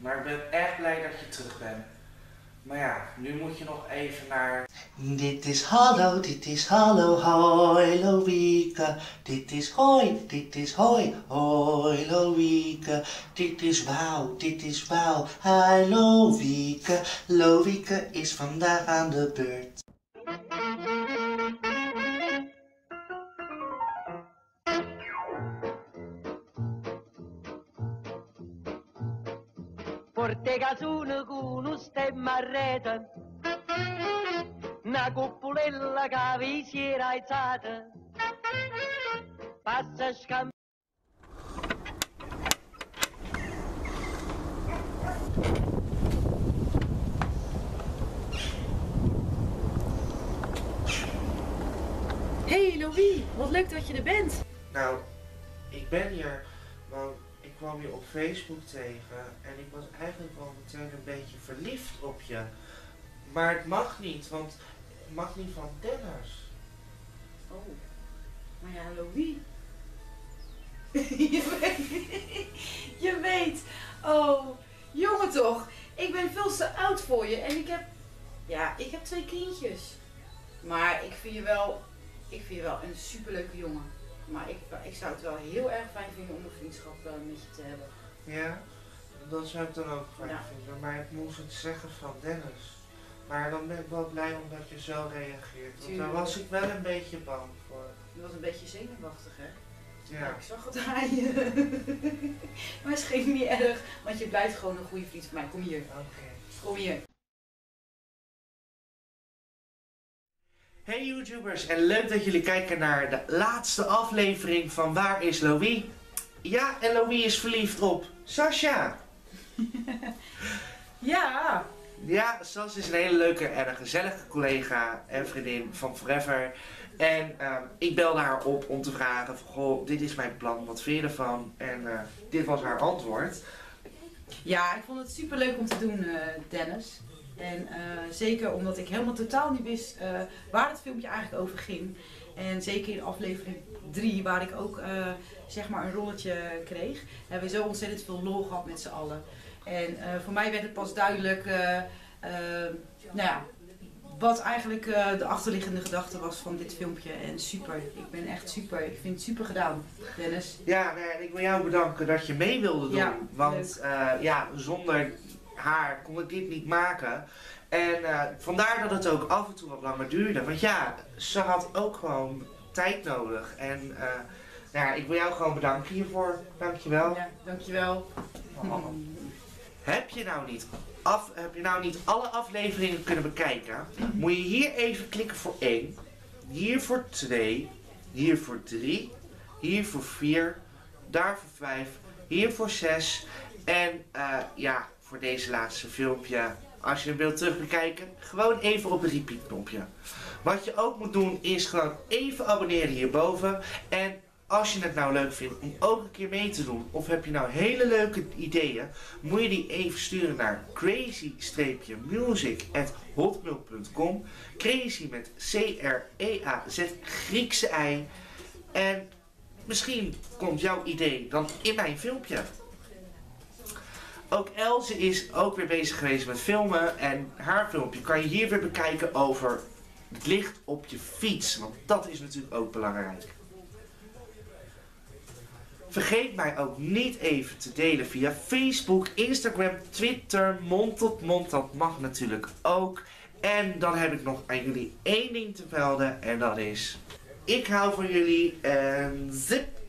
Maar ik ben echt blij dat je terug bent. Maar ja, nu moet je nog even naar... Dit is hallo, hoi Loïke. Dit is hoi, hoi Loïke. Dit is wauw, hi Loïke. Loïke is vandaag aan de beurt. Porte casune con un stemma a rete, una cuppolella che vi si era alzata, passa scambio. Hey Louis, wat leuk dat je er bent. Nou, ik ben hier, want ik kwam je op Facebook tegen en ik was eigenlijk wel meteen een beetje verliefd op je. Maar het mag niet, want het mag niet van Dennis. Oh, maar ja Louis. je weet. Oh, jongen toch. Ik ben veel te oud voor je en ik heb 2 kindjes. Maar ik vind je wel een superleuke jongen. Maar ik zou het wel heel erg fijn vinden om een vriendschap met je te hebben. Ja, dat zou ik dan ook fijn vinden. Maar ik moest het zeggen van Dennis. Maar dan ben ik wel blij omdat je zo reageert. Want daar was ik wel een beetje bang voor. Je was een beetje zenuwachtig, hè? Ja. Ik zag het aan je. Maar het is geen niet erg, want je blijft gewoon een goede vriend van mij. Kom hier. Oké. Kom hier. Hey YouTubers, en leuk dat jullie kijken naar de laatste aflevering van Waar is Louis? Ja, en Louis is verliefd op Sasha. Ja. Ja, Sas is een hele leuke en een gezellige collega en vriendin van Forever. En ik belde haar op om te vragen van, goh, dit is mijn plan, wat vind je ervan? En dit was haar antwoord. Ja, ik vond het super leuk om te doen, Dennis. En zeker omdat ik helemaal totaal niet wist waar het filmpje eigenlijk over ging. En zeker in aflevering 3, waar ik ook zeg maar een rolletje kreeg, hebben we zo ontzettend veel lol gehad met z'n allen. En voor mij werd het pas duidelijk nou ja, wat eigenlijk de achterliggende gedachte was van dit filmpje. En super, ik ben echt super, ik vind het super gedaan, Dennis. Ja, en ik wil jou bedanken dat je mee wilde doen. Ja, want ja, zonder haar kon ik dit niet maken. En vandaar dat het ook af en toe wat langer duurde. Want ja, ze had ook gewoon tijd nodig. En ja, ik wil jou gewoon bedanken hiervoor. Dankjewel. Ja, dankjewel. Heb je nou niet alle afleveringen kunnen bekijken? Moet je hier even klikken voor 1. Hier voor 2. Hier voor 3. Hier voor 4. Daar voor 5. Hier voor 6. En ja, voor deze laatste filmpje, als je hem wilt terugbekijken, gewoon even op het repeat knopje. Wat je ook moet doen is gewoon even abonneren hierboven. En als je het nou leuk vindt om ook een keer mee te doen, of heb je nou hele leuke ideeën, moet je die even sturen naar crazy-music@hotmail.com. Crazy met C-R-E-A-Z, Griekse I. En misschien komt jouw idee dan in mijn filmpje. Ook Else is ook weer bezig geweest met filmen en haar filmpje kan je hier weer bekijken over het licht op je fiets, want dat is natuurlijk ook belangrijk. Vergeet mij ook niet even te delen via Facebook, Instagram, Twitter, mond tot mond, dat mag natuurlijk ook. En dan heb ik nog aan jullie één ding te melden en dat is, ik hou van jullie en zip!